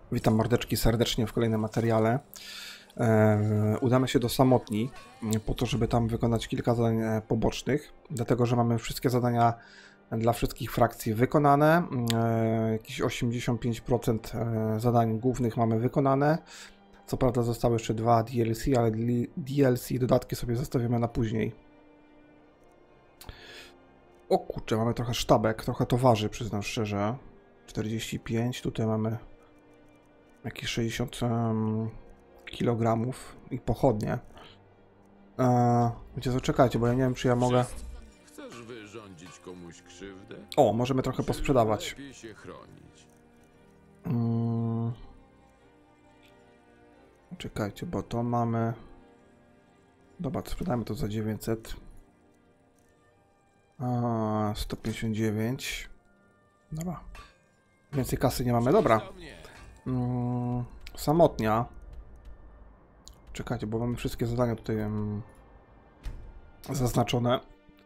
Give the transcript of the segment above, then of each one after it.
Witam mordeczki serdecznie w kolejnym materiale. Udamy się do Samotni po to, żeby tam wykonać kilka zadań pobocznych, dlatego że mamy wszystkie zadania dla wszystkich frakcji wykonane. Jakieś 85% zadań głównych mamy wykonane. Co prawda zostały jeszcze 2 DLC, ale DLC i dodatki sobie zostawimy na później. O kurczę, mamy trochę sztabek, trochę towarzy, przyznam szczerze. 45, tutaj mamy jakieś 60 kg i pochodnie. Wiecie co, czekajcie, bo ja nie wiem, czy ja mogę... Chcesz wyrządzić komuś krzywdę? O, możemy trochę posprzedawać. Lepiej się chronić. Czekajcie, bo to mamy... Dobra, sprzedajmy to za 900. 159. Dobra. Więcej kasy nie mamy, dobra. Samotnia. Czekajcie, bo mamy wszystkie zadania tutaj zaznaczone.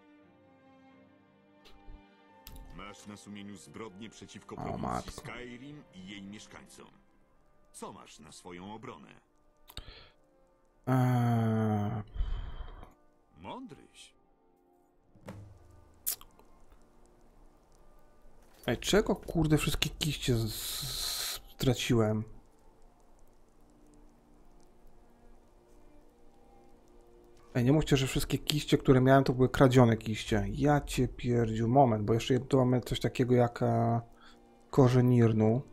Masz na sumieniu zbrodnie przeciwko O, prowincji matko. Skyrim i jej mieszkańcom. Co masz na swoją obronę? Mądryś. Ej, czego kurde wszystkie kiście straciłem? Ej, nie mówcie, że wszystkie kiście, które miałem, to były kradzione kiście. Ja cię pierdziu, moment, bo jeszcze tu mamy coś takiego jak korzeń irnu.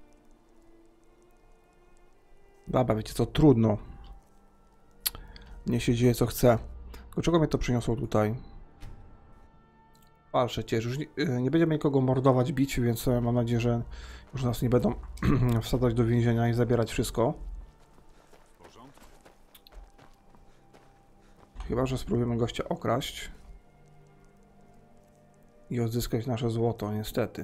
Dobra, wiecie co, trudno. Nie się dzieje co chce. Dlaczego mnie to przyniosło tutaj? Przecież już nie będziemy nikogo mordować, bić, więc mam nadzieję, że już nas nie będą wsadzać do więzienia i zabierać wszystko. W porządku? Chyba że spróbujemy gościa okraść i odzyskać nasze złoto, niestety.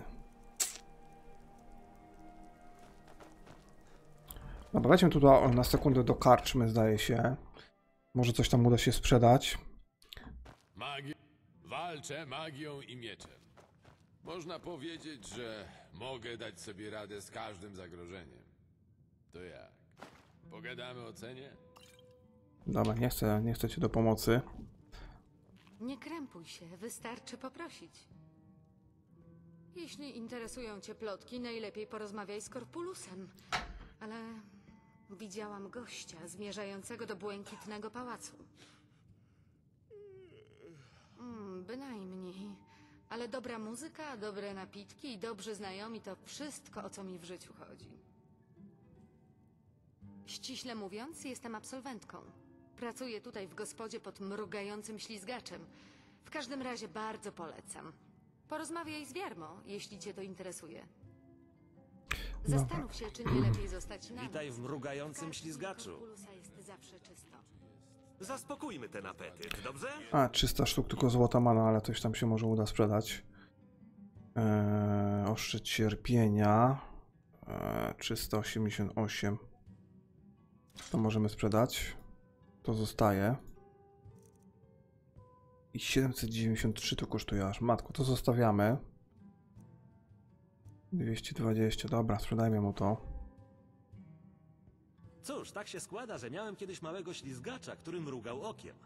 Dobra, weźmy tutaj na sekundę do karczmy, zdaje się. Może coś tam uda się sprzedać. Walczę magią i mieczem. Można powiedzieć, że mogę dać sobie radę z każdym zagrożeniem. To jak? Pogadamy o cenie? Dobra, nie chcę cię do pomocy. Nie krępuj się, wystarczy poprosić. Jeśli interesują cię plotki, najlepiej porozmawiaj z Korpulusem. Ale widziałam gościa zmierzającego do Błękitnego Pałacu. Bynajmniej. Ale dobra muzyka, dobre napitki i dobrzy znajomi to wszystko, o co mi w życiu chodzi. Ściśle mówiąc, jestem absolwentką. Pracuję tutaj w gospodzie pod mrugającym ślizgaczem. W każdym razie bardzo polecam. Porozmawiaj z Wiermo, jeśli cię to interesuje. Zastanów się, czy nie lepiej zostać na Witaj noc. w mrugającym Karczmie ślizgaczu. Korpulusa jest zawsze czysto. Zaspokójmy ten apetyt, dobrze? 300 sztuk tylko złota mana, ale coś tam się może uda sprzedać. Ostrze cierpienia. 388. To możemy sprzedać. To zostaje. I 793 to kosztuje aż. Matko, to zostawiamy. 220, dobra, sprzedajmy mu to. Cóż, tak się składa, że miałem kiedyś małego ślizgacza, który mrugał okiem.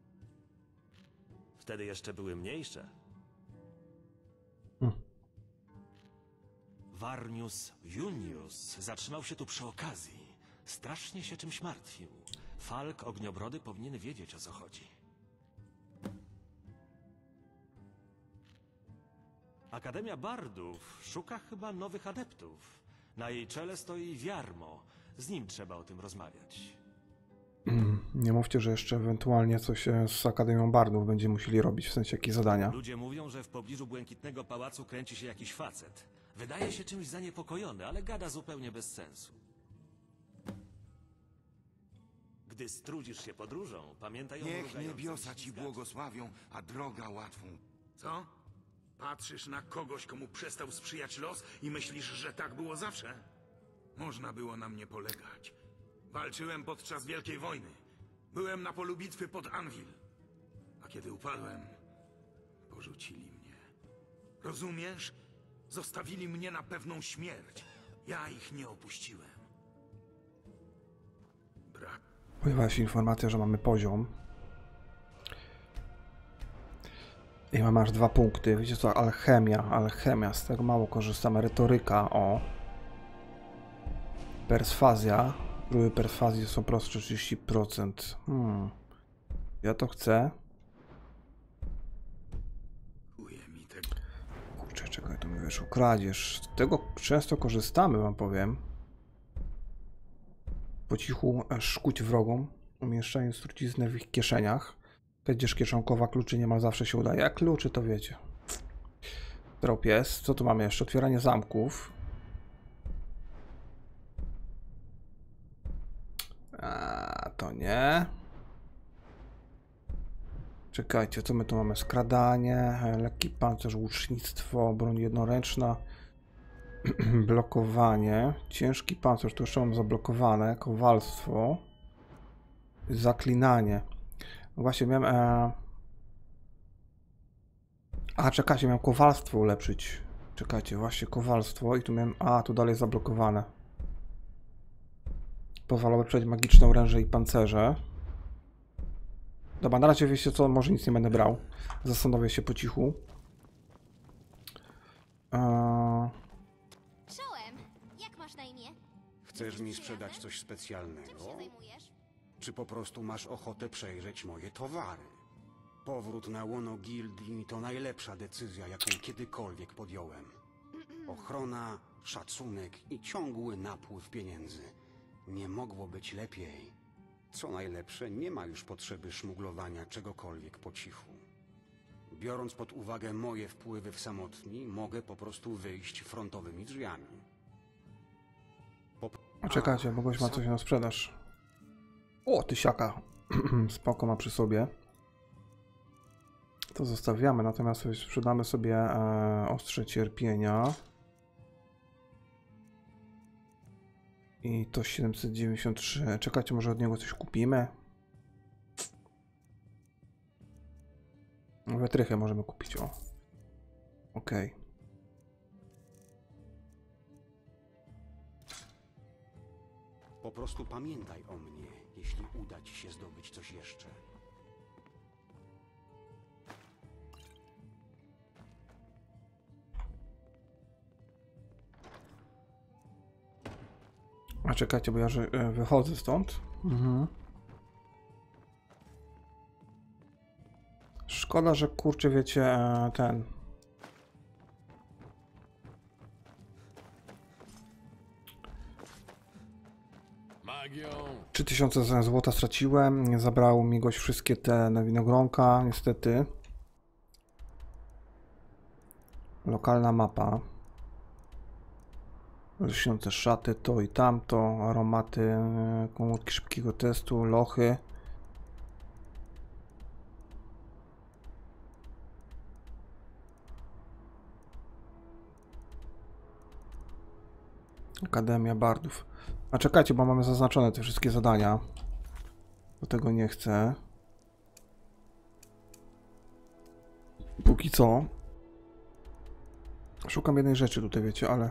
Wtedy jeszcze były mniejsze. Varnius Junius zatrzymał się tu przy okazji. Strasznie się czymś martwił. Falk Ogniobrody powinien wiedzieć, o co chodzi. Akademia Bardów szuka chyba nowych adeptów. Na jej czele stoi Wiermo. Z nim trzeba o tym rozmawiać. Nie mówcie, że jeszcze ewentualnie coś z Akademią Bardów będziemy musieli robić, w sensie jakieś zadania. Ludzie mówią, że w pobliżu Błękitnego Pałacu kręci się jakiś facet. Wydaje się czymś zaniepokojony, ale gada zupełnie bez sensu. Gdy strudzisz się podróżą, pamiętaj o Niech mrugającym niebiosa ci ślizgaczu. błogosławią, a droga łatwą. Co? Patrzysz na kogoś, komu przestał sprzyjać los i myślisz, że tak było zawsze? Można było na mnie polegać. Walczyłem podczas Wielkiej Wojny. Byłem na polu bitwy pod Anvil. A kiedy upadłem, porzucili mnie. Rozumiesz? Zostawili mnie na pewną śmierć. Ja ich nie opuściłem. Pojawiła się informacja, że mamy poziom. I mamy aż 2 punkty. Wiecie co? Alchemia. Z tego mało korzystamy. Retoryka, o. Perswazja. Próby perswazji są prostsze 30%. Ja to chcę. Chuje mi tego. Kurczę, czekaj, to mi wyszło. Kradzież. Z tego często korzystamy, wam powiem. Po cichu szkuć wrogom. Umieszczając truciznę w ich kieszeniach. Kradzież kieszonkowa, kluczy niemal zawsze się udaje. A kluczy to wiecie. Trop jest. Co tu mamy jeszcze? Otwieranie zamków. To nie. Czekajcie, co my tu mamy? Skradanie, lekki pancerz, łucznictwo, broń jednoręczna, blokowanie, ciężki pancerz, to jeszcze mam zablokowane, kowalstwo, zaklinanie. Właśnie miałem... czekajcie, miałem kowalstwo ulepszyć. Czekajcie, właśnie kowalstwo i tu miałem... tu dalej zablokowane. Pozwala ulepszyć magiczne oręże i pancerze. Dobra, na razie wiecie co, może nic nie będę brał. Zastanowię się po cichu. Czołem! Jak masz na imię? Chcesz mi sprzedać coś Czym specjalnego? się zajmujesz? Czy po prostu masz ochotę przejrzeć moje towary? Powrót na łono gildii to najlepsza decyzja, jaką kiedykolwiek podjąłem. Ochrona, szacunek i ciągły napływ pieniędzy. Nie mogło być lepiej. Co najlepsze, nie ma już potrzeby szmuglowania czegokolwiek po cichu. Biorąc pod uwagę moje wpływy w samotni, mogę po prostu wyjść frontowymi drzwiami. Czekajcie, bo gość ma coś na sprzedaż. O, tysiaka. Spoko ma przy sobie. To zostawiamy, natomiast sprzedamy sobie ostrze cierpienia. I to 793. Czekajcie, może od niego coś kupimy? Wytrychę możemy kupić, o. Okej. Po prostu pamiętaj o mnie, jeśli uda ci się zdobyć coś jeszcze. A czekajcie, bo ja wychodzę stąd. Szkoda, że kurczę, wiecie, ten... Magią 3000 złota straciłem, zabrało mi gość wszystkie te winogronka, niestety. Lokalna mapa. Lśniące szaty, to i tamto, aromaty, komórki szybkiego testu, lochy. Akademia Bardów. A czekajcie, bo mamy zaznaczone te wszystkie zadania. Do tego nie chcę. Póki co. Szukam jednej rzeczy tutaj, wiecie, ale...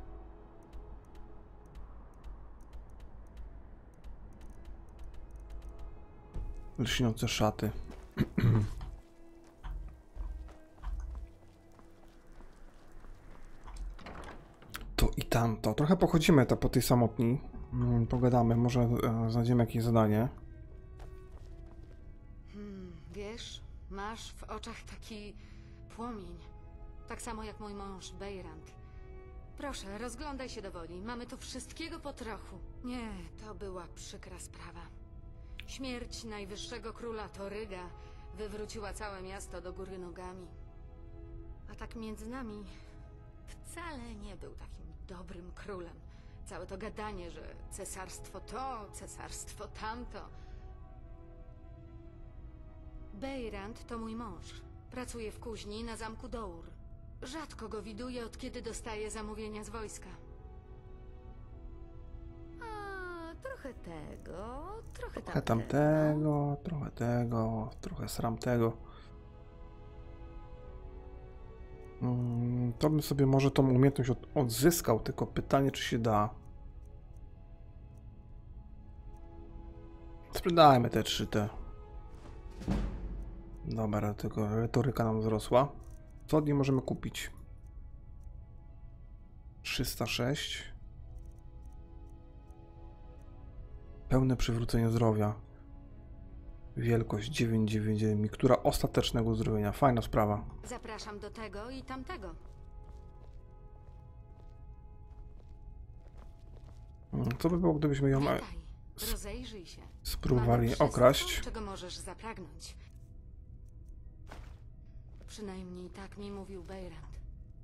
Lśniące szaty. To i tamto. Trochę pochodzimy po tej samotni. Pogadamy, może znajdziemy jakieś zadanie. Wiesz, masz w oczach taki płomień. Tak samo jak mój mąż, Beirand. Proszę, rozglądaj się do woli. Mamy tu wszystkiego po trochu. Nie, to była przykra sprawa. Śmierć najwyższego króla Toryga wywróciła całe miasto do góry nogami. A tak między nami, wcale nie był takim dobrym królem. Całe to gadanie, że cesarstwo to, cesarstwo tamto. Beirand to mój mąż. Pracuje w kuźni na zamku Dour. Rzadko go widuję, od kiedy dostaje zamówienia z wojska. Trochę tego, trochę tamtego. Trochę tego, trochę sramtego. To bym sobie może tą umiejętność odzyskał, tylko pytanie, czy się da. Sprzedajmy te 3 te. Dobra, tylko retoryka nam wzrosła. Co od niej możemy kupić? 306. Pełne przywrócenie zdrowia. Wielkość 999. Miktura ostatecznego uzdrowienia. Fajna sprawa. Zapraszam do tego i tamtego. Co by było, gdybyśmy ją Witaj. Rozejrzyj się. spróbowali Mamy okraść? wszystko, czego możesz zapragnąć. Przynajmniej tak mi mówił Beirand.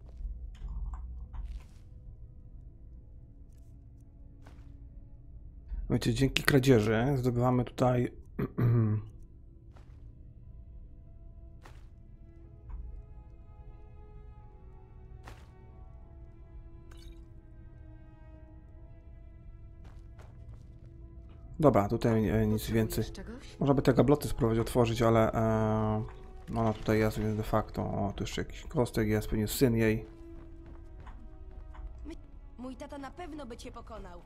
Wiecie, dzięki kradzieży zdobywamy tutaj dobra, tutaj nic więcej. Czegoś? Można by te gabloty spróbować otworzyć, ale no ona tutaj jest, więc de facto. O, tu jeszcze jakiś kostek jest, pewnie syn jej. Mój tata na pewno by cię pokonał.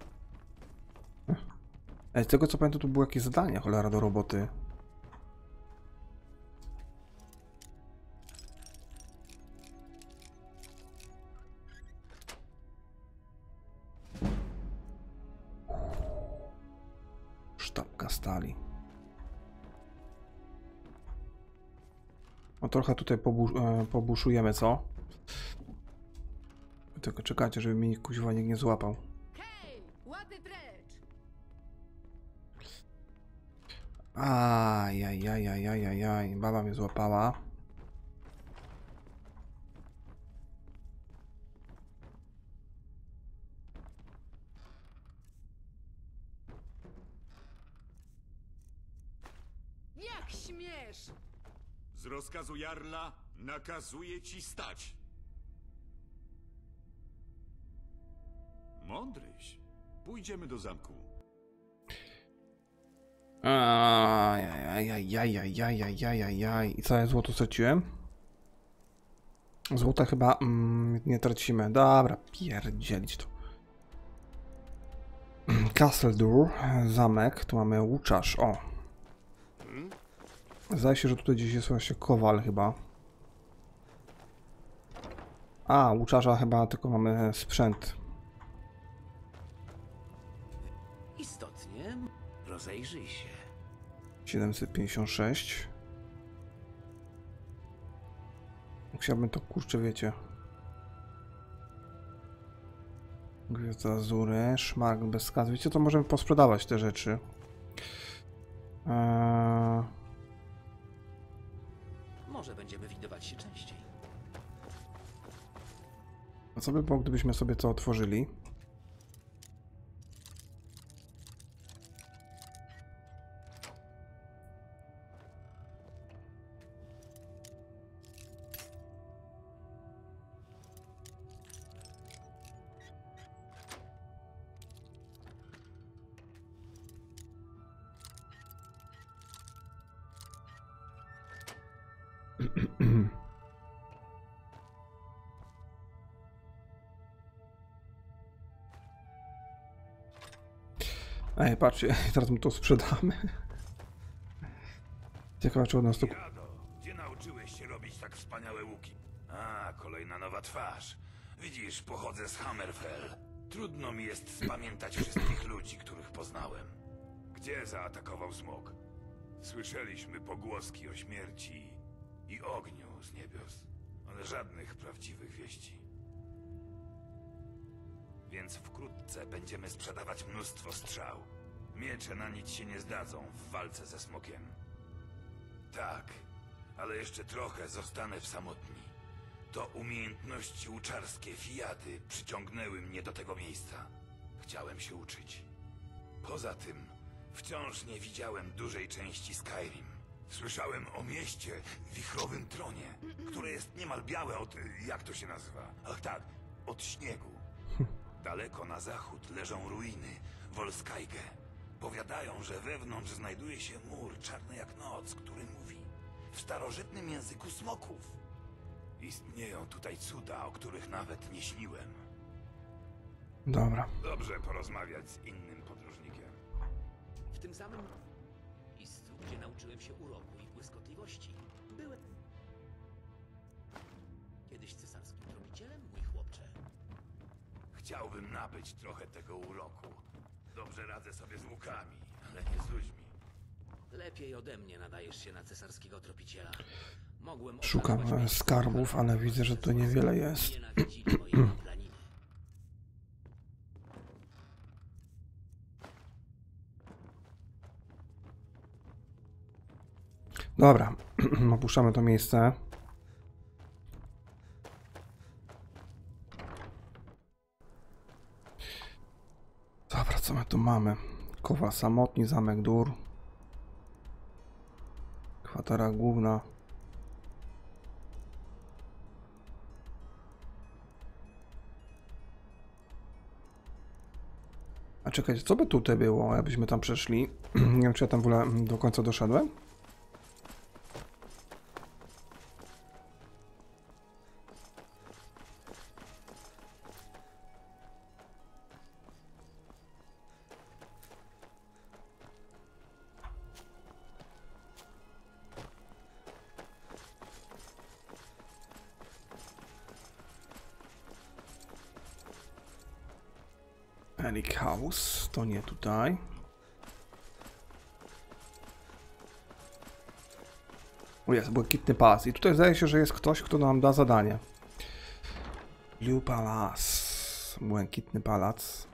Z tego co pamiętam, to były jakieś zadania, cholera, do roboty. Sztabka stali. No trochę tutaj pobuszujemy, co? Tylko czekajcie, żeby mnie kuźwa nikt nie złapał. Hej, ładny precz! Ajajajajajajaj, baba mnie złapała. Jak śmiesz! Z rozkazu Jarla nakazuję ci stać. Mądryś. Pójdziemy do zamku. Ajajajajajajajajaj. I co, ja złoto straciłem? Złota chyba nie tracimy. Dobra, pierdzielić to. Castledur, zamek. Tu mamy łuczarz. O. Zdaje się, że tutaj gdzieś jest właśnie kowal chyba. A, łuczarza chyba tylko mamy sprzęt. Istotnie, rozejrzyj się. 756. Chciałbym to, kurczę, wiecie. Gwiazda Azury, szmaragd bez skazy. Wiecie, to możemy posprzedawać te rzeczy. Może będziemy widywać się częściej. A co by było, gdybyśmy sobie to otworzyli? Ej, patrzcie, teraz my to sprzedamy. Ciekawe, czy od nas to... Jado, gdzie nauczyłeś się robić tak wspaniałe łuki? A, kolejna nowa twarz. Widzisz, pochodzę z Hammerfell. Trudno mi jest spamiętać wszystkich ludzi, których poznałem. Gdzie zaatakował smok? Słyszeliśmy pogłoski o śmierci i ogniu z niebios, ale żadnych prawdziwych wieści. Więc wkrótce będziemy sprzedawać mnóstwo strzał. Miecze na nic się nie zdadzą w walce ze smokiem. Tak, ale jeszcze trochę zostanę w samotni. To umiejętności łuczarskie Fiady przyciągnęły mnie do tego miejsca. Chciałem się uczyć. Poza tym, wciąż nie widziałem dużej części Skyrim. Słyszałem o mieście, wichrowym tronie, które jest niemal białe od... jak to się nazywa? Ach tak, od śniegu. Daleko na zachód leżą ruiny Volskayge. Powiadają, że wewnątrz znajduje się mur czarny jak noc, który mówi w starożytnym języku smoków. Istnieją tutaj cuda, o których nawet nie śniłem. Dobra. Dobrze porozmawiać z innym podróżnikiem. W tym samym... gdzie nauczyłem się uroku i błyskotliwości. Byłem kiedyś cesarskim tropicielem, mój chłopcze. Chciałbym nabyć trochę tego uroku. Dobrze radzę sobie z łukami, ale nie z ludźmi. Lepiej ode mnie nadajesz się na cesarskiego tropiciela. Mogłem Szukam oczarować skarbów, ale widzę, że tu niewiele jest. nienawidzili mojej handlaniny. Dobra, opuszczamy to miejsce. Dobra, co my tu mamy? Kowal samotni, zamek Dur. Kwatera główna. A czekajcie, co by tutaj było, jakbyśmy tam przeszli? Nie wiem, czy ja tam w ogóle do końca doszedłem. Panic House, to nie tutaj. O, jest błękitny pas. I tutaj zdaje się, że jest ktoś, kto nam da zadanie. Blue Palace. Błękitny palac.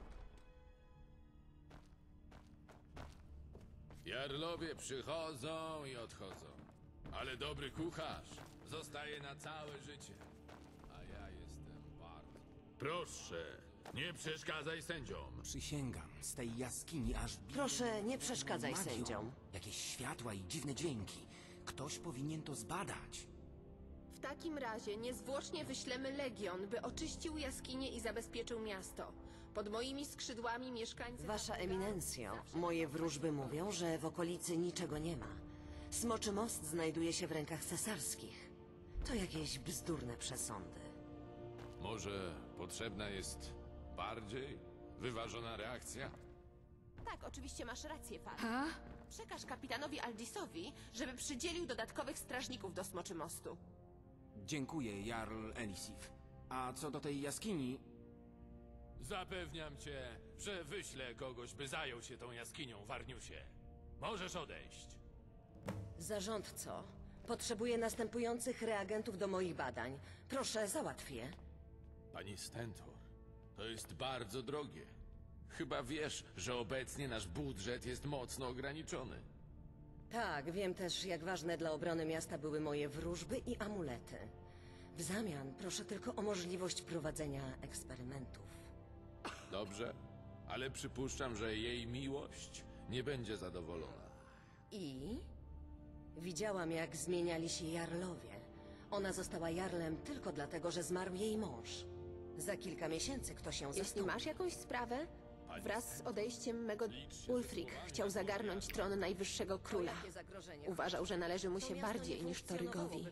Jarlowie przychodzą i odchodzą, ale dobry kucharz zostaje na całe życie. A ja jestem bardzo... Proszę, nie przeszkadzaj sędziom. Przysięgam, z tej jaskini aż... Proszę, nie przeszkadzaj magią. sędziom. Jakieś światła i dziwne dźwięki. Ktoś powinien to zbadać. W takim razie niezwłocznie wyślemy legion, by oczyścił jaskinię i zabezpieczył miasto. Pod moimi skrzydłami mieszkańcy... Wasza eminencjo, moje wróżby mówią, że w okolicy niczego nie ma. Smoczy most znajduje się w rękach cesarskich. To jakieś bzdurne przesądy. Może potrzebna jest bardziej wyważona reakcja? Tak, oczywiście masz rację, Fal. Przekaż kapitanowi Aldisowi, żeby przydzielił dodatkowych strażników do Smoczy Mostu. Dziękuję, Jarl Elisif. A co do tej jaskini... Zapewniam cię, że wyślę kogoś, by zajął się tą jaskinią, Warniusie. Możesz odejść. Zarządco, potrzebuję następujących reagentów do moich badań. Proszę, załatw je. Pani Stentor, to jest bardzo drogie. Chyba wiesz, że obecnie nasz budżet jest mocno ograniczony. Tak, wiem też, jak ważne dla obrony miasta były moje wróżby i amulety. W zamian proszę tylko o możliwość prowadzenia eksperymentów. Dobrze, ale przypuszczam, że jej miłość nie będzie zadowolona. I? Widziałam, jak zmieniali się jarlowie. Ona została jarlem tylko dlatego, że zmarł jej mąż. Za kilka miesięcy ktoś ją Jeśli zastąpi. masz jakąś sprawę, wraz z odejściem mego... Ulfric chciał zagarnąć tron najwyższego króla. Uważał, że należy mu się bardziej niż Torygowi.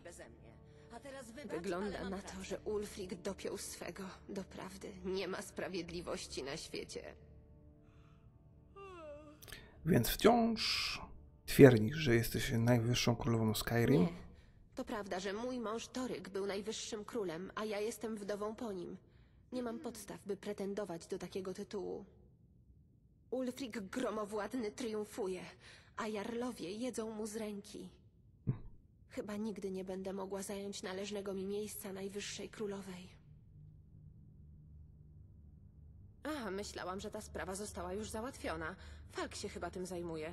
Wygląda na to, że Ulfric dopiął swego. Doprawdy, nie ma sprawiedliwości na świecie. Więc wciąż twierdzisz, że jesteś najwyższą królową Skyrim? Nie. To prawda, że mój mąż Toryg był najwyższym królem, a ja jestem wdową po nim. Nie mam podstaw, by pretendować do takiego tytułu. Ulfric gromowładny triumfuje, a jarlowie jedzą mu z ręki. Chyba nigdy nie będę mogła zająć należnego mi miejsca najwyższej królowej. A, myślałam, że ta sprawa została już załatwiona. Falk się chyba tym zajmuje.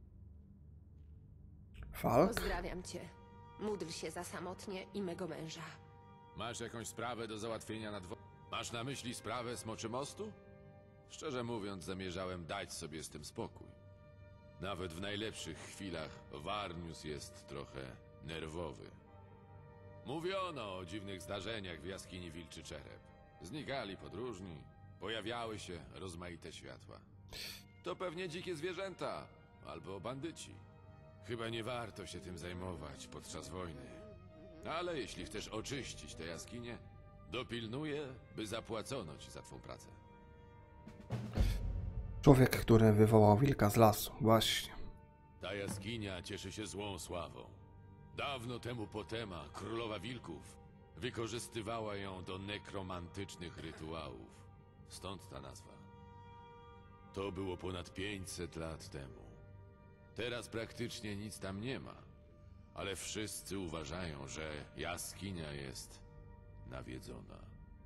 Falk? Pozdrawiam cię. Módl się za samotnie i mego męża. Masz jakąś sprawę do załatwienia na dworze? Masz na myśli sprawę Smoczy Mostu? Szczerze mówiąc, zamierzałem dać sobie z tym spokój. Nawet w najlepszych chwilach Warnius jest trochę nerwowy. Mówiono o dziwnych zdarzeniach w jaskini Wilczy Czerep. Znikali podróżni, pojawiały się rozmaite światła. To pewnie dzikie zwierzęta albo bandyci. Chyba nie warto się tym zajmować podczas wojny. Ale jeśli chcesz oczyścić tę jaskinię, dopilnuję, by zapłacono ci za twą pracę. Człowiek, który wywołał wilka z lasu. Właśnie. Ta jaskinia cieszy się złą sławą. Dawno temu Potema, królowa wilków, wykorzystywała ją do nekromantycznych rytuałów. Stąd ta nazwa. To było ponad 500 lat temu. Teraz praktycznie nic tam nie ma, ale wszyscy uważają, że jaskinia jest nawiedzona.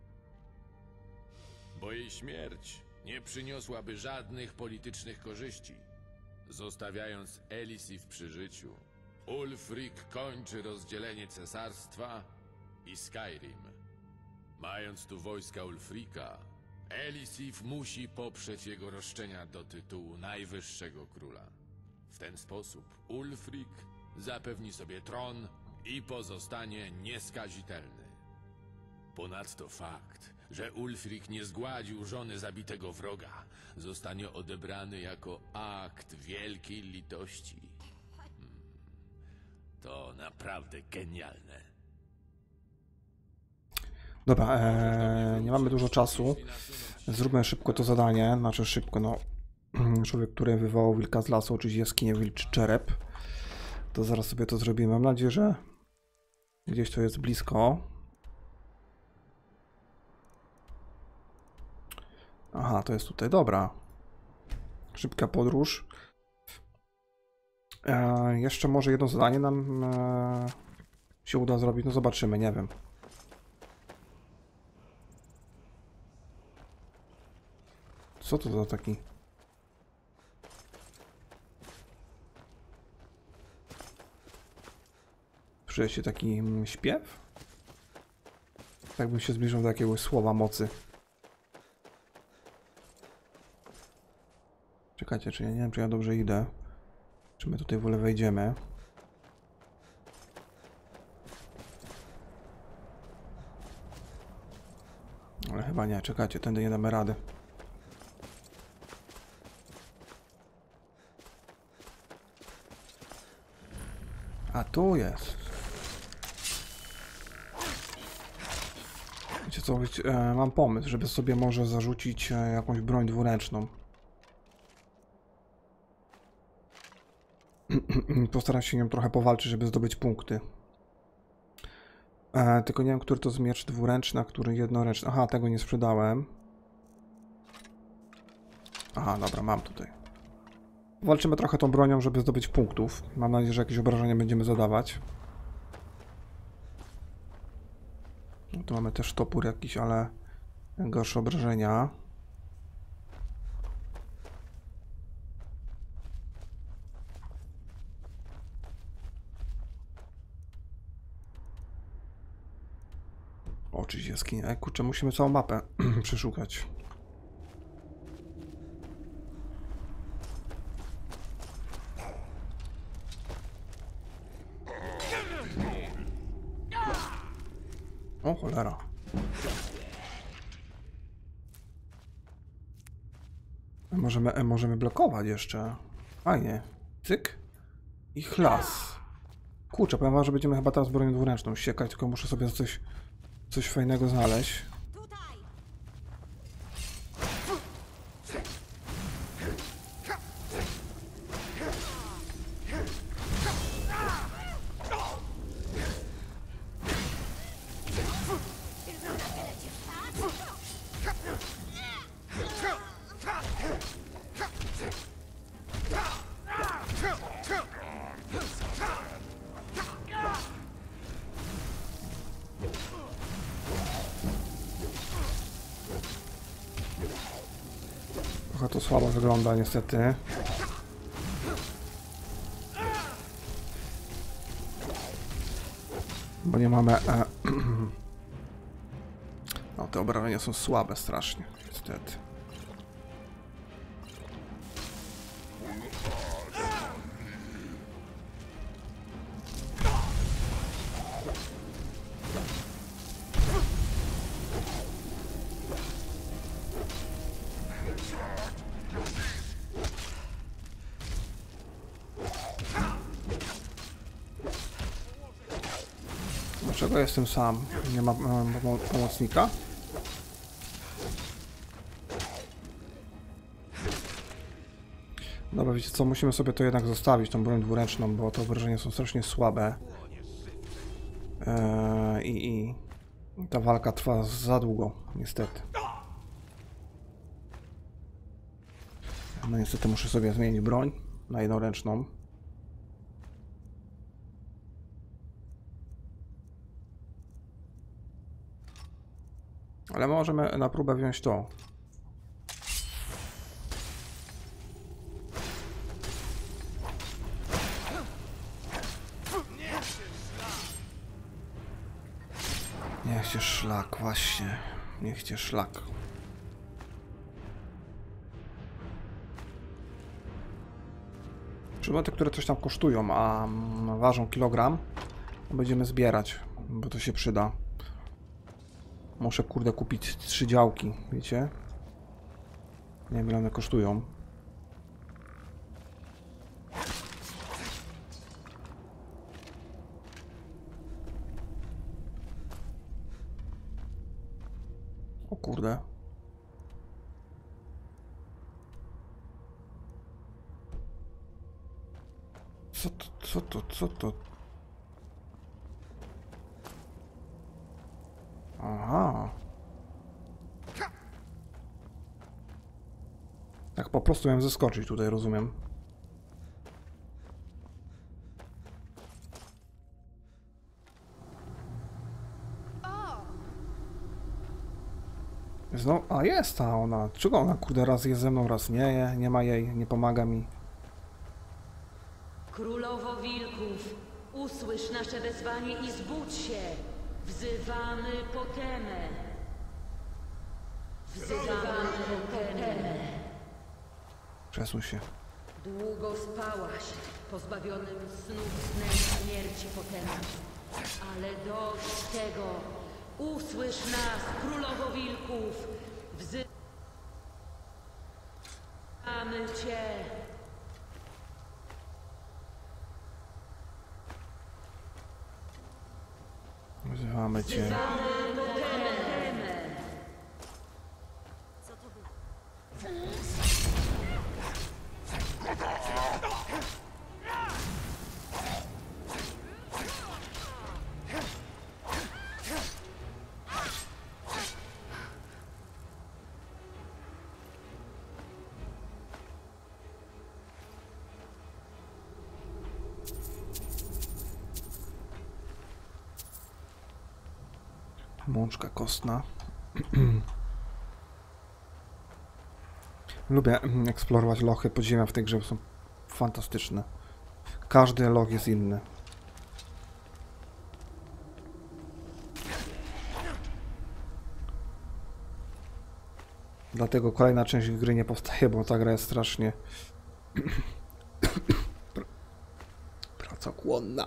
Bo jej śmierć nie przyniosłaby żadnych politycznych korzyści. Zostawiając Elisif przy życiu, Ulfric kończy rozdzielenie cesarstwa i Skyrim. Mając tu wojska Ulfrika, Elisif musi poprzeć jego roszczenia do tytułu najwyższego króla. W ten sposób Ulfric zapewni sobie tron i pozostanie nieskazitelny. Ponadto fakt, że Ulfric nie zgładził żony zabitego wroga, zostanie odebrany jako akt wielkiej litości. To naprawdę genialne. Dobra, nie mamy dużo czasu. Zróbmy szybko to zadanie. Znaczy szybko, no. Człowiek, który wywołał wilka z lasu, czyli jaskinię wilczy czerep. To zaraz sobie to zrobimy. Mam nadzieję, że gdzieś to jest blisko. Aha, to jest tutaj. Dobra. Szybka podróż. Jeszcze może jedno zadanie nam się uda zrobić. No zobaczymy, nie wiem. Co to za taki... Słyszeliście taki śpiew? Tak bym się zbliżył do jakiegoś słowa mocy. Czekajcie, czy ja nie wiem, czy ja dobrze idę. Czy my tutaj w ogóle wejdziemy? Ale chyba nie, czekajcie, tędy nie damy rady. A tu jest. Wiecie co, mam pomysł, żeby sobie może zarzucić jakąś broń dwuręczną. Postaram się nią trochę powalczyć, żeby zdobyć punkty. Tylko nie wiem, który to jest miecz dwuręczny, a który jednoręczny. Aha, tego nie sprzedałem. Aha, dobra, mam tutaj. Walczymy trochę tą bronią, żeby zdobyć punktów. Mam nadzieję, że jakieś obrażenia będziemy zadawać. No, tu mamy też topór jakiś, ale gorsze obrażenia. Oczywiście jaskinia. Kurczę, musimy całą mapę przeszukać. O cholera. Możemy blokować jeszcze. Fajnie. Cyk. I chlas. Kurczę, powiem wam, że będziemy chyba teraz bronią dwuręczną ściekać, tylko muszę sobie coś fajnego znaleźć. Trochę to słabo wygląda niestety. Bo nie mamy... No te obrażenia są słabe strasznie, niestety. Dlaczego jestem sam? Nie ma pomocnika? Dobra, wiecie co, musimy sobie to jednak zostawić, tą broń dwuręczną, bo to obrażenia są strasznie słabe. I ta walka trwa za długo, niestety. No niestety muszę sobie zmienić broń na jednoręczną. Ale możemy na próbę wziąć to. Niech cię szlak, właśnie. Niech cię szlak. Przedmioty, które coś tam kosztują, a ważą kilogram, będziemy zbierać, bo to się przyda. Muszę, kurde, kupić 3 działki, wiecie? Nie wiem, ile one kosztują. O kurde. Co to? Aha. Tak po prostu miałem zeskoczyć tutaj, rozumiem. Znowu, a jest ta ona. Czego ona, kurde, raz jest ze mną, raz nie, nie ma jej, nie pomaga mi. Królowo Wilków, usłysz nasze wezwanie i zbudź się. Wzywamy Potemę. Wzywamy Potemę. Przesuń się. Długo spałaś, pozbawionym snów snem śmierci Potema. Ale dość tego. Usłysz nas, Królowo Wilków. Wzywamy cię. Wzywamy cię. Co to było? Mączka kostna. Lubię eksplorować lochy podziemia w tej grze, są fantastyczne. Każdy loch jest inny. Dlatego kolejna część gry nie powstaje, bo ta gra jest strasznie pracochłonna.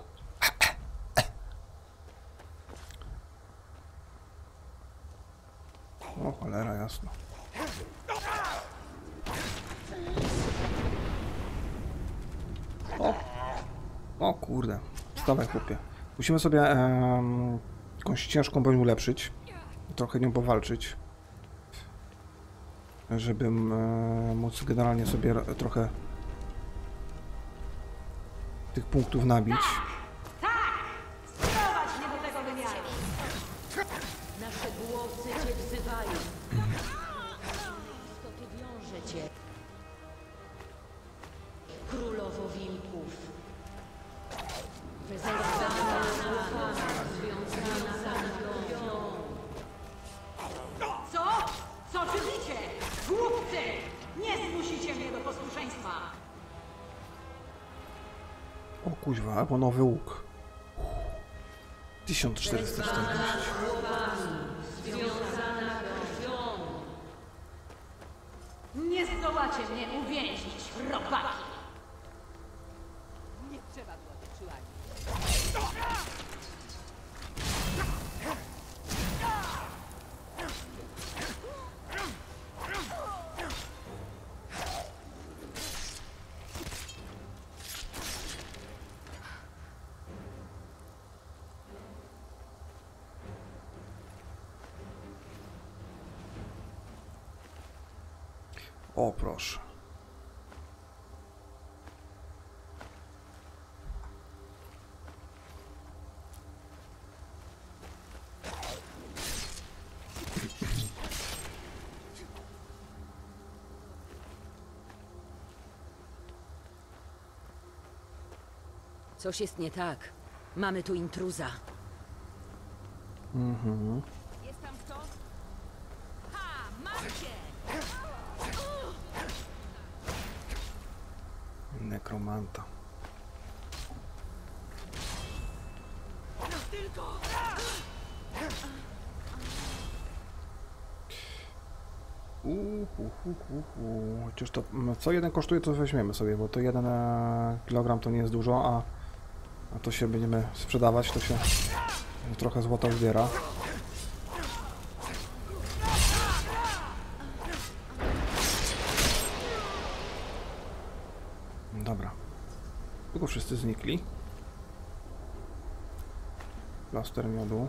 O cholera, jasno. O kurde. Wstawaj, chłopie. Musimy sobie jakąś ciężką broń ulepszyć. Trochę nią powalczyć. Żeby móc generalnie sobie trochę tych punktów nabić. Sprowadź mnie do tego wymiaru. Nasze głosy cię wzywają. Istoty wiąże cię. Królowo Wilków. Wezwana słowami, związana za krwią. Co? Co czynicie? Głupcy! Nie zmusicie mnie do posłuszeństwa! O kuźwa, albo nowy łuk. 1440. Związana krwią. Nie zdołacie mnie uwięzić, robaki! Nie trzeba było tych przyłazić. O proszę. Coś jest nie tak. Mamy tu intruza. Jest tam kto? Ha! Mam cię! Nekromanta. No tylko! Chociaż to co jeden kosztuje, to weźmiemy sobie, bo to 1 kilogram to nie jest dużo, a to się będziemy sprzedawać, to się trochę złota zbiera. Dobra. Tylko wszyscy znikli. Plaster miodu.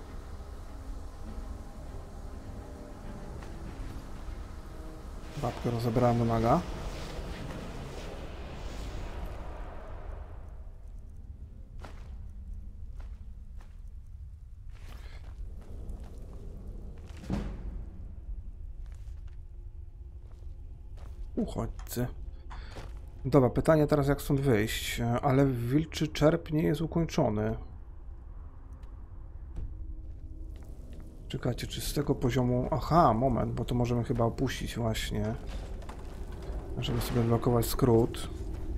Babkę rozebrałem do naga. Uchodźcy. Dobra, pytanie teraz jak stąd wyjść, ale wilczy czerp nie jest ukończony. Czekajcie, czy z tego poziomu... Aha, moment, bo to możemy chyba opuścić właśnie. Żeby sobie blokować skrót.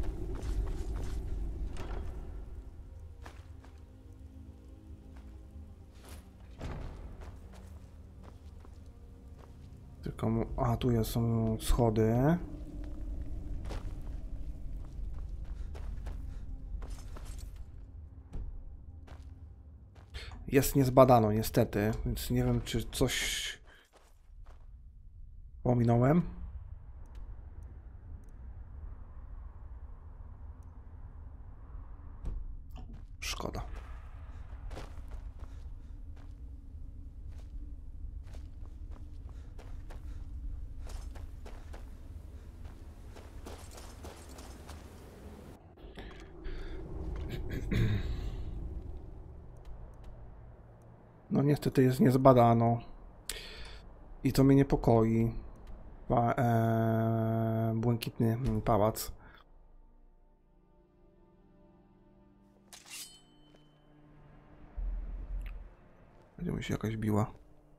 Tylko... A, tu są schody. Jest niezbadano, niestety, więc nie wiem, czy coś pominąłem. Szkoda. No niestety jest niezbadano. I to mnie niepokoi. Błękitny pałac. Będzie mi się jakaś biła.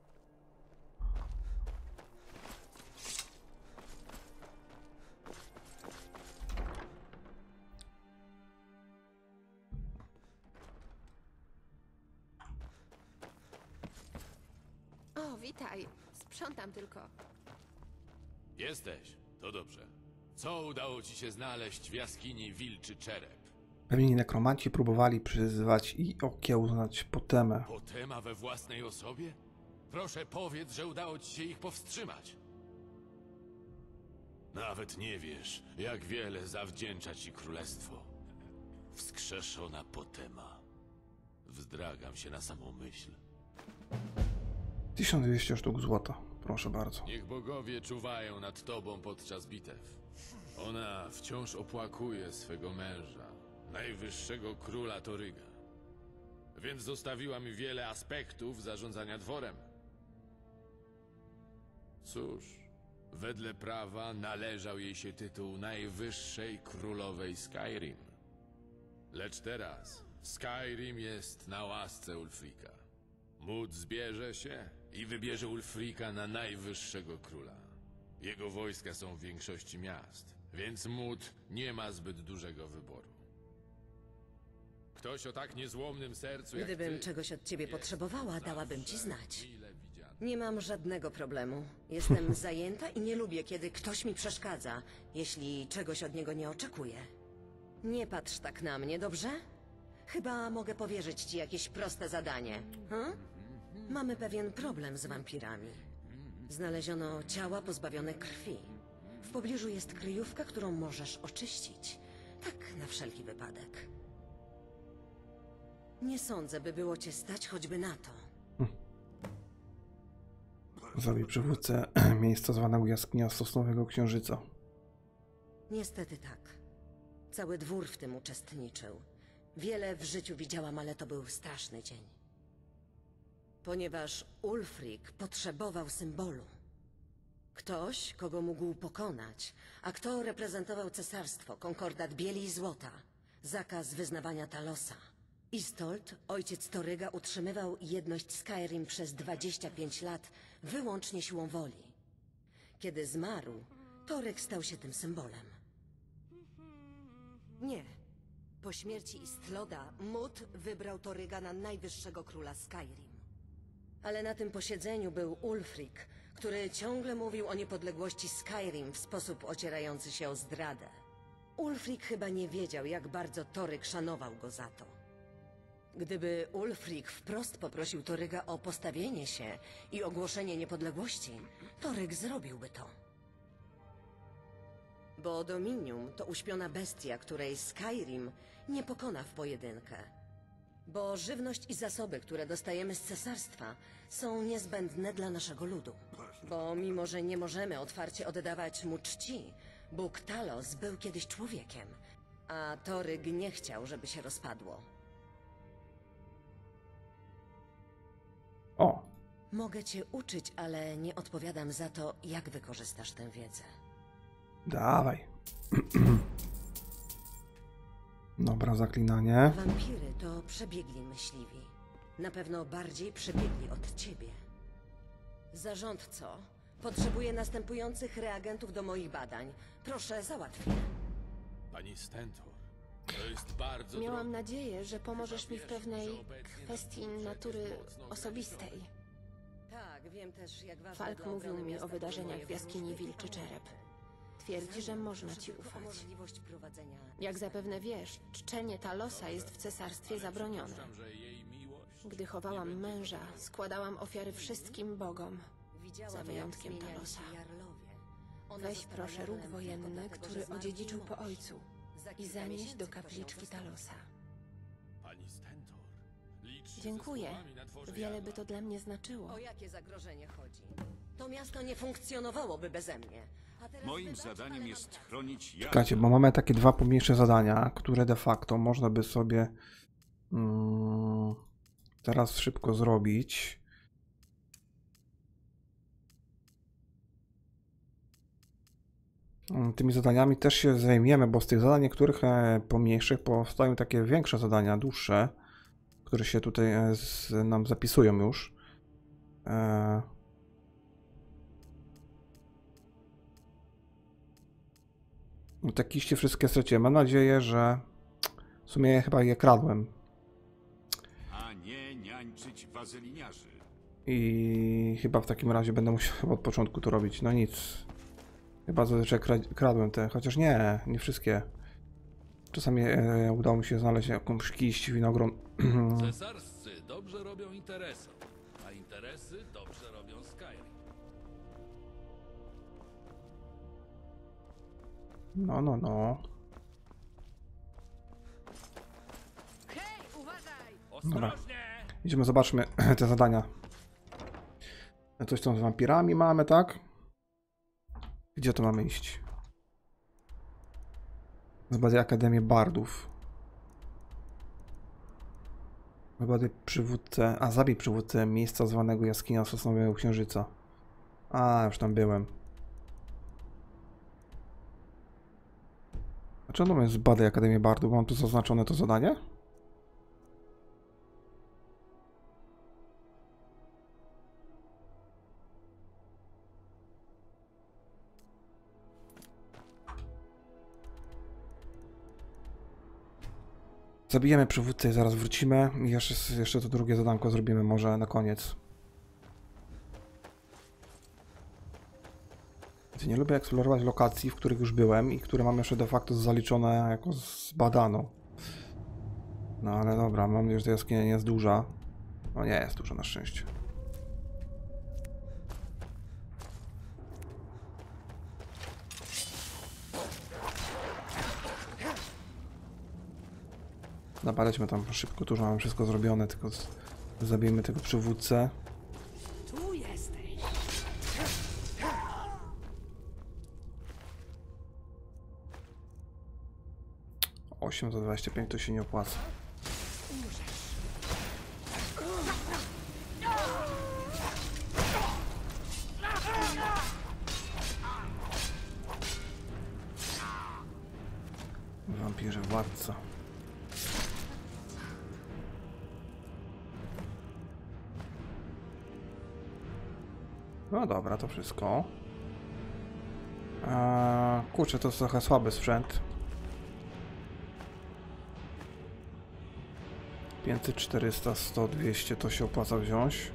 O, witaj. Sprzątam tylko. Jesteś, to dobrze. Co udało ci się znaleźć w jaskini Wilczy Czerep? Pewnie nekromanci próbowali przyzywać i okiełznać Potemę. Potema we własnej osobie? Proszę powiedz, że udało ci się ich powstrzymać. Nawet nie wiesz, jak wiele zawdzięcza ci królestwo. Wskrzeszona Potema. Wzdragam się na samą myśl. 1200 sztuk złota, proszę bardzo. Niech bogowie czuwają nad tobą podczas bitew. Ona wciąż opłakuje swego męża, najwyższego króla Toryga. Więc zostawiła mi wiele aspektów zarządzania dworem. Cóż, wedle prawa należał jej się tytuł najwyższej królowej Skyrim. Lecz teraz Skyrim jest na łasce Ulfrika. Mód zbierze się i wybierze Ulfrika na najwyższego króla. Jego wojska są w większości miast, więc Mód nie ma zbyt dużego wyboru. Ktoś o tak niezłomnym sercu jak Gdybym ty czegoś od ciebie jest potrzebowała, dałabym ci zawsze znać. mile widziany. Nie mam żadnego problemu. Jestem zajęta i nie lubię, kiedy ktoś mi przeszkadza, jeśli czegoś od niego nie oczekuję. Nie patrz tak na mnie, dobrze? Chyba mogę powierzyć ci jakieś proste zadanie. Mamy pewien problem z wampirami. Znaleziono ciała pozbawione krwi. W pobliżu jest kryjówka, którą możesz oczyścić. Tak, na wszelki wypadek. Nie sądzę, by było cię stać choćby na to. Zabij przywódcę miejsca zwanego jaskinia Sosnowego Księżyca. Niestety tak. Cały dwór w tym uczestniczył. Wiele w życiu widziałam, ale to był straszny dzień. Ponieważ Ulfric potrzebował symbolu. Ktoś, kogo mógł pokonać, a kto reprezentował cesarstwo, konkordat bieli i złota. Zakaz wyznawania Talosa. Istolt, ojciec Toryga, utrzymywał jedność Skyrim przez 25 lat wyłącznie siłą woli. Kiedy zmarł, Toryg stał się tym symbolem. Nie. Po śmierci Istloda, Mut wybrał Toryga na najwyższego króla Skyrim. Ale na tym posiedzeniu był Ulfric, który ciągle mówił o niepodległości Skyrim w sposób ocierający się o zdradę. Ulfric chyba nie wiedział, jak bardzo Toryg szanował go za to. Gdyby Ulfric wprost poprosił Toryga o postawienie się i ogłoszenie niepodległości, Toryg zrobiłby to. Bo Dominium to uśpiona bestia, której Skyrim nie pokona w pojedynkę. Bo żywność i zasoby, które dostajemy z cesarstwa, są niezbędne dla naszego ludu. Bo mimo, że nie możemy otwarcie oddawać mu czci, Bóg Talos był kiedyś człowiekiem, a Toryg nie chciał, żeby się rozpadło. O. Mogę cię uczyć, ale nie odpowiadam za to, jak wykorzystasz tę wiedzę. Dawaj. Dobra, zaklinanie. Wampiry to przebiegli myśliwi. Na pewno bardziej przebiegli od ciebie. Zarządco, potrzebuję następujących reagentów do moich badań. Proszę, załatw je. Pani Stentor, to jest bardzo Miałam nadzieję, że pomożesz mi w pewnej kwestii natury osobistej. Tak, wiem też, jak ważne Falk dla mówił obrony mi miasta o wydarzeniach było w jaskini moje Wilczy pomoże. Czerep. Twierdzi, że można ci Proszę tylko o ufać. możliwość prowadzenia... Jak zapewne wiesz, czczenie Talosa jest w cesarstwie zabronione. że jej miłość... Gdy chowałam męża, składałam ofiary wszystkim bogom, Widziałam, za jak wyjątkiem zmieniali Talosa. się jarlowie. Ona Weź została proszę róg jarlem wojenny, tylko dlatego, który że zmarł odziedziczył jej po mąż. ojcu Za i kilka zanieś miesięcy do ktoś ją kapliczki zostawi. Talosa. Pani Stentor, liczy Dziękuję. ze słowami na dworze Wiele Jarla. by to dla mnie znaczyło. O jakie zagrożenie chodzi? To miasto nie funkcjonowałoby beze mnie. A teraz Moim wybacz, zadaniem ale jest mam chronić Jarla. Czekajcie, bo mamy takie dwa pomniejsze zadania, które de facto można by sobie teraz szybko zrobić. Tymi zadaniami też się zajmiemy, bo z tych zadań niektórych pomniejszych powstają takie większe zadania, dłuższe, które się tutaj nam zapisują już. Te kiście wszystkie straciłem. Mam nadzieję, że w sumie chyba je kradłem. A nie niańczyć wazeliniarzy. I chyba w takim razie będę musiał od początku to robić. No nic. Chyba zazwyczaj kradłem te, chociaż nie wszystkie. Czasami udało mi się znaleźć jakąś kiść, winogron. Cesarscy dobrze robią interesom, a interesy dobrze robią Skyrim. No. Hej, uważaj! Dobra. Idziemy, zobaczmy te zadania. Coś tam z wampirami mamy, tak? Gdzie to mamy iść? Zbadaj Akademię Bardów. Zbadaj przywódcę... A, zabij przywódcę miejsca zwanego Jaskinia Sosnowego Księżyca. A, już tam byłem. A czy ono jest zbadaj Akademię Bardów? Mam tu zaznaczone to zadanie? Zabijemy przywódcę i zaraz wrócimy. I jeszcze to drugie zadanko zrobimy może na koniec. Nie lubię eksplorować lokacji, w których już byłem i które mam jeszcze de facto zaliczone jako zbadano. No ale dobra, mam nadzieję, że ta jaskinia nie jest duża. No nie jest duża na szczęście. Dobra, lećmy tam szybko, tu już mamy wszystko zrobione, tylko zabijmy tego przywódcę. Tu jesteś. 8 za 25 to się nie opłaca. Wampirze władca. No dobra, to wszystko. Kurczę, to jest trochę słaby sprzęt. 500, 400, 100, 200 to się opłaca wziąć.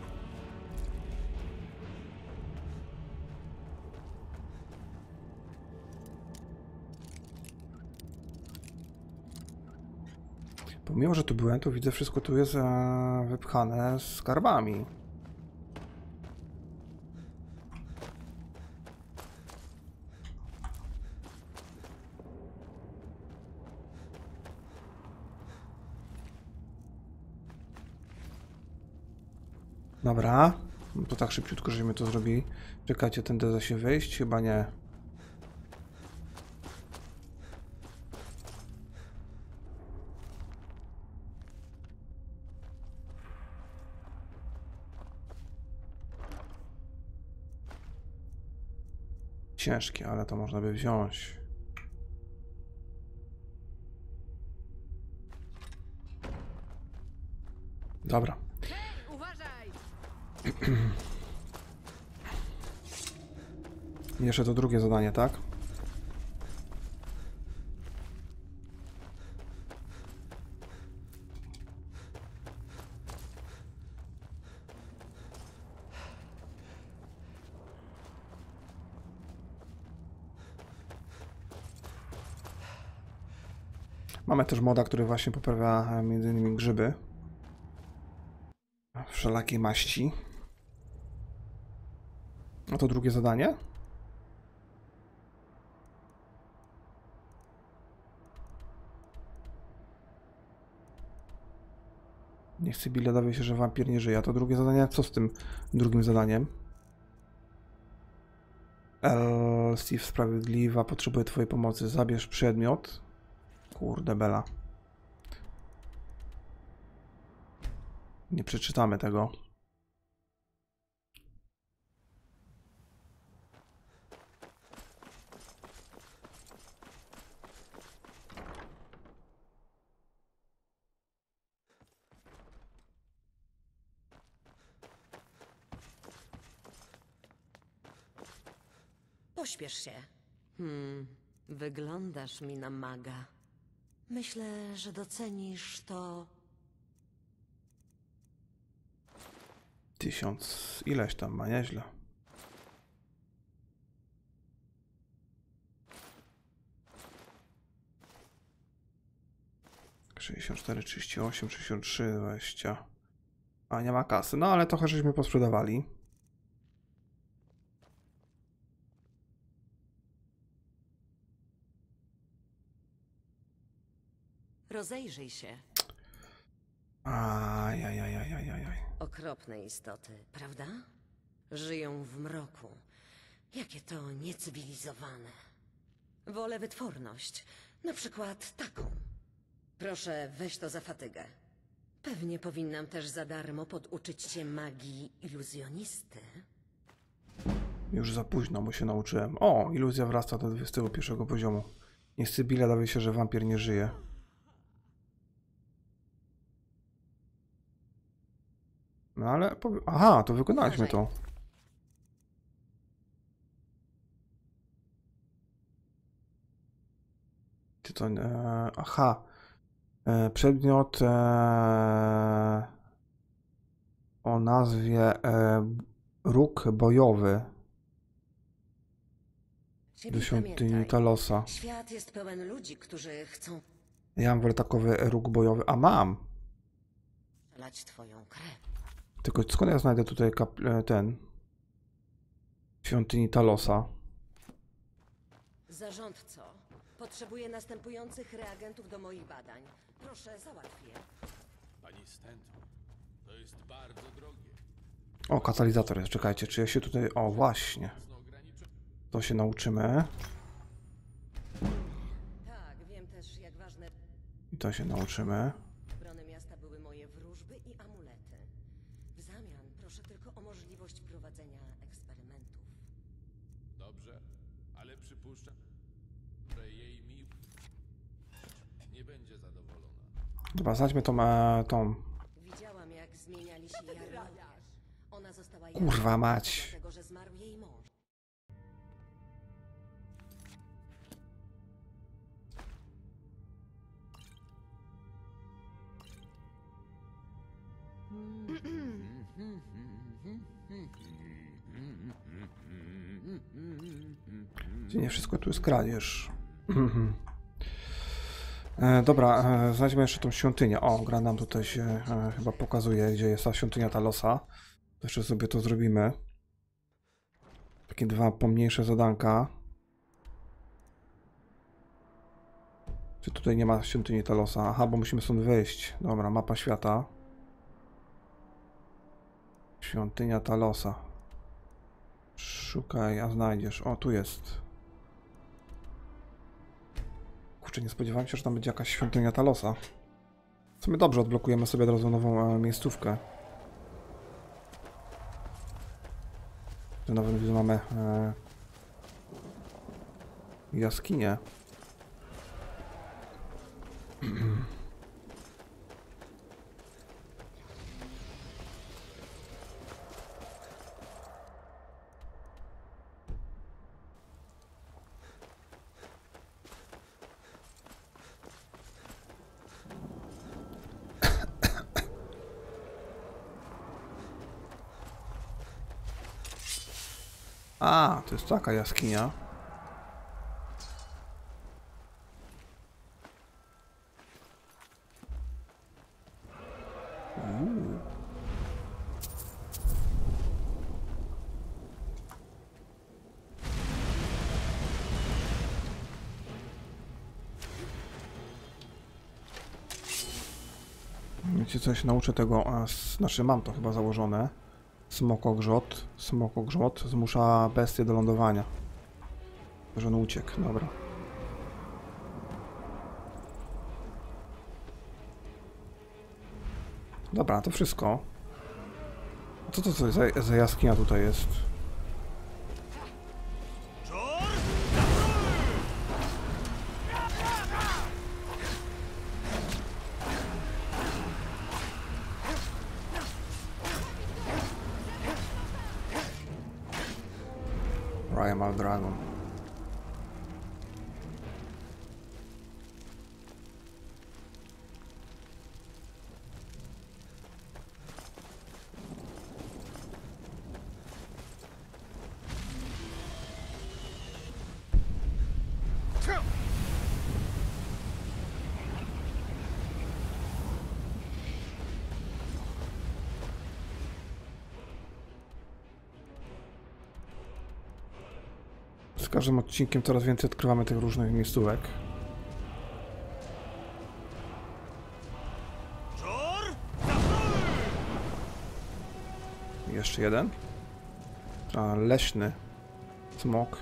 Pomimo, że tu byłem, to widzę, wszystko tu jest wypchane skarbami. Dobra, no to tak szybciutko, żeśmy to zrobili. Czekajcie, tędy da się wyjść? Chyba nie. Ciężkie, ale to można by wziąć. Dobra. Jeszcze to drugie zadanie, tak? Mamy też moda, który właśnie poprawia m.in. grzyby wszelakiej maści. A to drugie zadanie? Nie chcę Billa, dowie się, że wampir nie żyje. A to drugie zadanie? Co z tym drugim zadaniem? Steve Sprawiedliwa potrzebuje twojej pomocy. Zabierz przedmiot. Kurde bela. Nie przeczytamy tego. Pośpiesz się. Wyglądasz mi na maga. Myślę, że docenisz to... 1000 ileś tam ma, nieźle. ...64, 38, 63, 20... A nie ma kasy, no ale trochę żeśmy posprzedawali. Rozejrzyj się. Ajajajajajajaj. Okropne istoty, prawda? Żyją w mroku. Jakie to niecywilizowane. Wolę wytworność. Na przykład taką. Proszę, weź to za fatygę. Pewnie powinnam też za darmo poduczyć cię magii iluzjonisty. Już za późno, bo się nauczyłem. O, iluzja wrasta do 21 poziomu. Nie chcę Billa, dowie się, że wampir nie żyje. No ale... Aha, to wykonaliśmy to. Ty to... aha. Przedmiot... o nazwie... róg bojowy. Do świątyni Talosa. Świat jest pełen ludzi, którzy chcą... Ja mam takowy róg bojowy. A mam! ...lać twoją krew. Tylko skąd ja znajdę tutaj ten... świątyni Talosa? Zarządco, potrzebuję następujących reagentów do moich badań. Proszę, załatw je. Pani Stanton, to jest bardzo drogie. O, katalizator jest. Czekajcie, czy ja się tutaj... O, właśnie. To się nauczymy. Tak, wiem też, jak ważne... I to się nauczymy. Obrony miasta były moje wróżby i amulety. W zamian proszę tylko o możliwość prowadzenia eksperymentów. Dobrze, ale przypuszczam, że jej nie będzie zadowolona. Dobra, znajdźmy tą... Widziałam, jak zmieniali się jarlowie. Ona została Kurwa mać. dlatego, że zmarł jej mąż. Gdzie nie wszystko tu jest kradzież. Dobra, znajdźmy jeszcze tą świątynię. O, gra nam tutaj się chyba pokazuje, gdzie jest ta świątynia Talosa. To jeszcze sobie to zrobimy. Takie dwa pomniejsze zadanka. Czy tutaj nie ma świątyni Talosa? Aha, bo musimy stąd wyjść. Dobra, mapa świata. Świątynia Talosa. Szukaj, a znajdziesz. O, tu jest. Kurczę, nie spodziewałem się, że tam będzie jakaś świątynia Talosa. W sumie dobrze, odblokujemy sobie od razu nową miejscówkę. Tu nawet widzę, mamy jaskinię. A, to jest taka jaskinia. Wiecie coś, nauczę tego, znaczy mam to chyba założone. Smokogrzot. Smokogrzot zmusza bestię do lądowania. Że on uciekł, dobra. Dobra, to wszystko. A co to za jaskinia tutaj jest? Primal Dragon. Z każdym odcinkiem coraz więcej odkrywamy tych różnych miejscówek. Jeszcze jeden. A, leśny smok.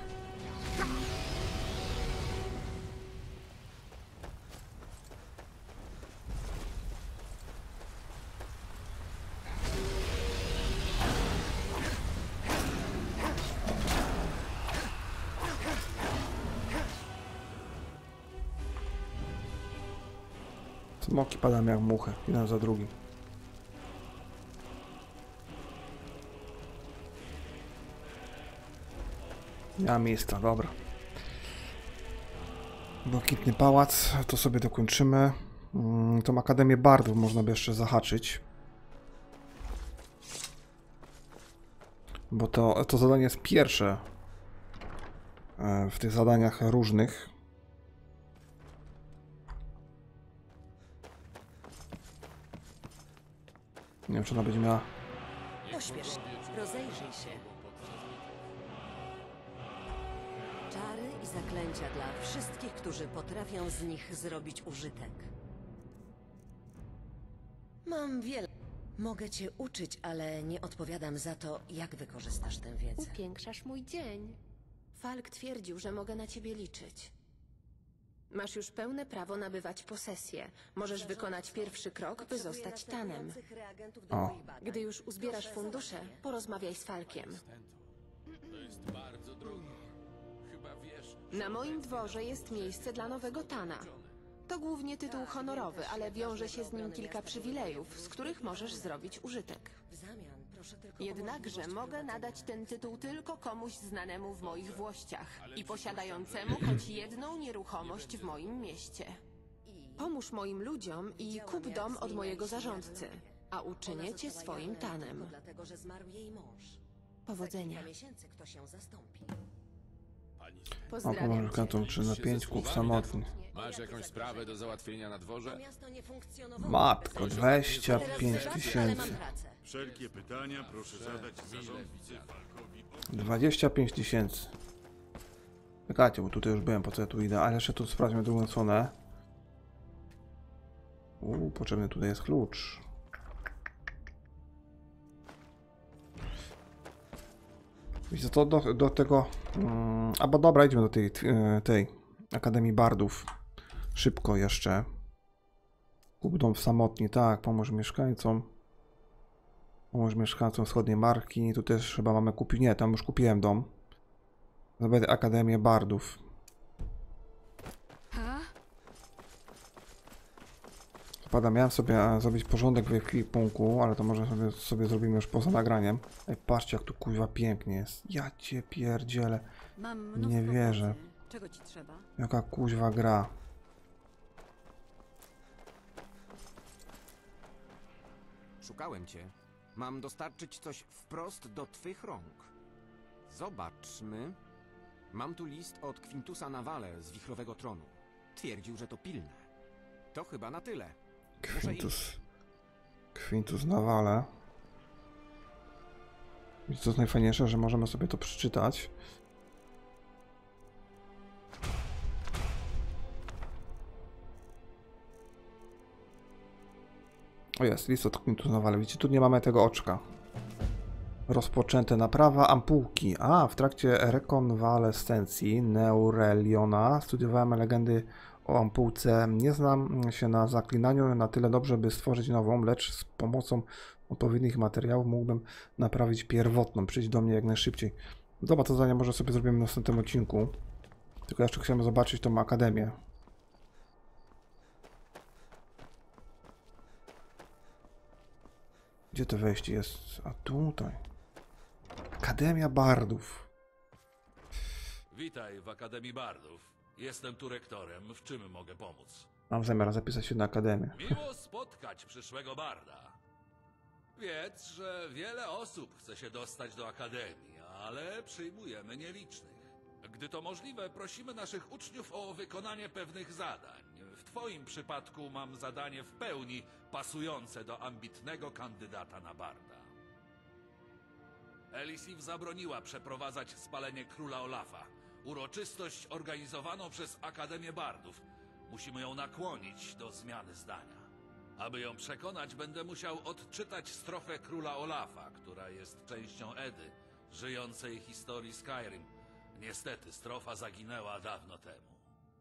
Smoki padają jak muchy, jeden za drugim. Nie ma miejsca, dobra. Błękitny pałac, to sobie dokończymy. Tą Akademię Bardów można by jeszcze zahaczyć. Bo to zadanie jest pierwsze w tych zadaniach różnych. Nie wiem, czy ona będzie miała... Pośpiesz się, rozejrzyj się. Czary i zaklęcia dla wszystkich, którzy potrafią z nich zrobić użytek. Mam wiele. Mogę cię uczyć, ale nie odpowiadam za to, jak wykorzystasz tę wiedzę. Upiększasz mój dzień. Falk twierdził, że mogę na ciebie liczyć. Masz już pełne prawo nabywać posesję. Możesz wykonać pierwszy krok, by zostać Tanem. O. Gdy już uzbierasz fundusze, porozmawiaj z Falkiem. To jest bardzo drogie. Chyba wiesz, Na moim dworze jest miejsce dla nowego Tana. To głównie tytuł honorowy, ale wiąże się z nim kilka przywilejów, z których możesz zrobić użytek. W zamian Proszę tylko Jednakże mogę nadać ten tytuł tylko komuś znanemu w moich włościach i posiadającemu choć jedną nieruchomość w moim mieście. Pomóż moim ludziom i kup dom od mojego zarządcy, a uczynię cię swoim tanem. Dlatego, że zmarł jej mąż. Powodzenia. Za kilka miesięcy kto się zastąpi. Pozdrawiam cię. Kanton 3 na 5, kup samotny. Masz jakąś sprawę do załatwienia na dworze? Miasto nie funkcjonowało. Matko, 25 000. Wszelkie pytania proszę zadać zarządcy Falkowi. 25 000. Czekajcie, bo tutaj już byłem, po co ja tu idę, ale jeszcze tu sprawdźmy drugą stronę. Potrzebny tutaj jest klucz. Wiecie co, do tego... albo dobra, idźmy do tej Akademii Bardów. Szybko jeszcze. Kup dom w samotni, tak, pomóż mieszkańcom. Pomóż mieszkańcom wschodniej marki. Tu też chyba mamy kupić... Nie, tam już kupiłem dom. Zobaczę Akademię Bardów. Pada, miałem sobie zrobić porządek w ekwipunku, ale to może sobie zrobimy już poza nagraniem. Ej, patrzcie, jak tu kuźwa pięknie jest. Ja cię pierdzielę. Nie wierzę. Czego ci trzeba? Jaka kuźwa gra. Szukałem cię. Mam dostarczyć coś wprost do twych rąk. Zobaczmy. Mam tu list od Quintusa Navale z Wichrowego Tronu. Twierdził, że to pilne. To chyba na tyle. Quintus Navale. I co jest najfajniejsze, że możemy sobie to przeczytać. O, jest list od Quintus Navale. Widzicie, tu nie mamy tego oczka. Rozpoczęte naprawa ampułki. W trakcie rekonwalescencji Neureliona studiowałem legendy o ampułce. Nie znam się na zaklinaniu na tyle dobrze, by stworzyć nową, lecz z pomocą odpowiednich materiałów mógłbym naprawić pierwotną. Przyjdź do mnie jak najszybciej. Dobra, to zadanie może sobie zrobimy w następnym odcinku. Tylko jeszcze chcemy zobaczyć tą akademię. Gdzie to wejście jest? A tutaj. Akademia Bardów. Witaj w Akademii Bardów. Jestem tu rektorem. W czym mogę pomóc? Mam zamiar zapisać się na akademię. Miło spotkać przyszłego barda. Wiedz, że wiele osób chce się dostać do Akademii, ale przyjmujemy nielicznych. Gdy to możliwe, prosimy naszych uczniów o wykonanie pewnych zadań. W twoim przypadku mam zadanie w pełni pasujące do ambitnego kandydata na barda. Elisif zabroniła przeprowadzać spalenie króla Olafa. Uroczystość organizowaną przez Akademię Bardów. Musimy ją nakłonić do zmiany zdania. Aby ją przekonać, będę musiał odczytać strofę króla Olafa, która jest częścią Edy, żyjącej historii Skyrim. Niestety, strofa zaginęła dawno temu.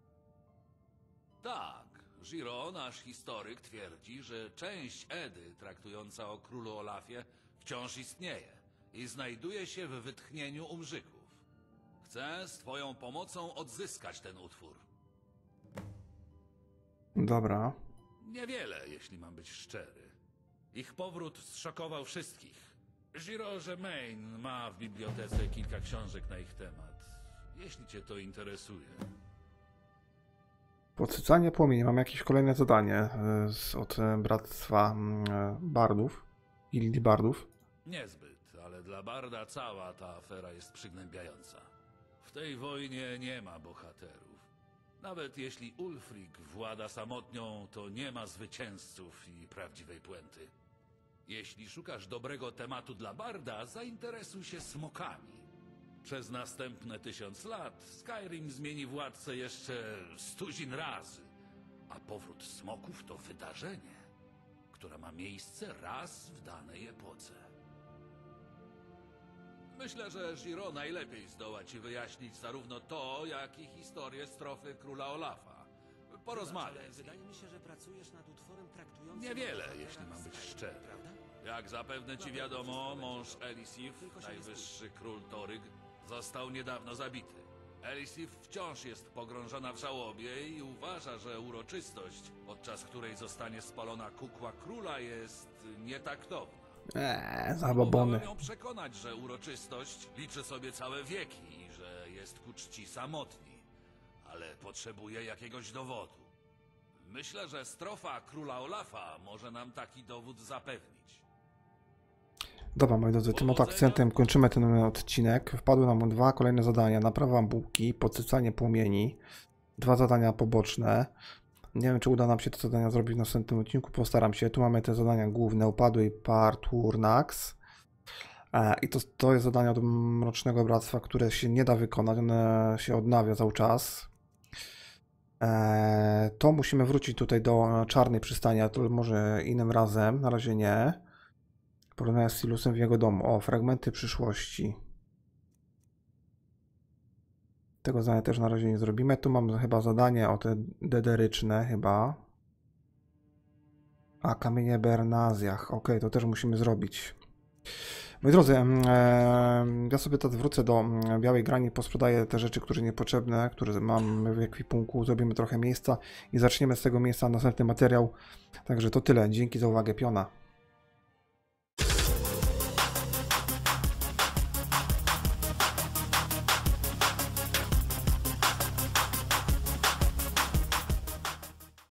Tak, Giro, nasz historyk, twierdzi, że część Edy traktująca o królu Olafie wciąż istnieje i znajduje się w wytchnieniu Umrzyków. Chcę z twoją pomocą odzyskać ten utwór. Dobra. Niewiele, jeśli mam być szczery. Ich powrót zszokował wszystkich. Giro Germain ma w bibliotece kilka książek na ich temat. Jeśli cię to interesuje. Podsycanie płomieni. Mam jakieś kolejne zadanie od Bractwa Bardów. Gildii Bardów. Niezbyt, ale dla barda cała ta afera jest przygnębiająca. W tej wojnie nie ma bohaterów. Nawet jeśli Ulfric włada samotnią, to nie ma zwycięzców i prawdziwej puenty. Jeśli szukasz dobrego tematu dla barda, zainteresuj się smokami. Przez następne 1000 lat Skyrim zmieni władcę jeszcze 100 razy, a powrót smoków to wydarzenie, które ma miejsce raz w danej epoce. Myślę, że Giro najlepiej zdoła ci wyjaśnić zarówno to, jak i historię strofy króla Olafa. Porozmawiaj z nim. Wydaje mi się, że pracujesz nad utworem traktującym... Niewiele, jeśli mam być szczery. Jak zapewne ci wiadomo, mąż Elisif, najwyższy król Toryg, został niedawno zabity. Elisif wciąż jest pogrążona w żałobie i uważa, że uroczystość, podczas której zostanie spalona kukła króla, jest nietaktowna. Zabobony. Mogłem ją przekonać, że uroczystość liczy sobie całe wieki i że jest ku czci samotni. Ale potrzebuje jakiegoś dowodu. Myślę, że strofa króla Olafa może nam taki dowód zapewnić. Dobra, moi drodzy, tym oto akcentem kończymy ten odcinek. Wpadły nam 2 kolejne zadania. Naprawa bułki, podsycanie płomieni. 2 zadania poboczne. Nie wiem, czy uda nam się te zadania zrobić w następnym odcinku. Postaram się. Tu mamy te zadania główne. Upadły Parturnax. I to jest zadanie od Mrocznego Bractwa, które się nie da wykonać. One się odnawia cały czas. To musimy wrócić tutaj do Czarnej Przystani, a to może innym razem. Na razie nie. Porozmawiać z Silusem w jego domu. O, fragmenty przyszłości. Tego zadania też na razie nie zrobimy. Tu mam chyba zadanie o te dederyczne chyba. A, kamienie Bernazjach. Ok, to też musimy zrobić. Moi drodzy, ja sobie teraz wrócę do Białej Grani, posprzedaję te rzeczy, które niepotrzebne, które mam w ekwipunku, zrobimy trochę miejsca i zaczniemy z tego miejsca następny materiał. Także to tyle. Dzięki za uwagę, piona.